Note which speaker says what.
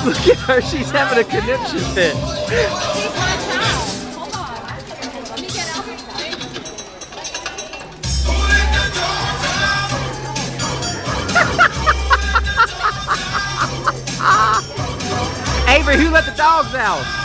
Speaker 1: Look at her, she's having a conniption fit.
Speaker 2: Hold on. Let me get Avrie.
Speaker 1: Avrie, who let the dogs out?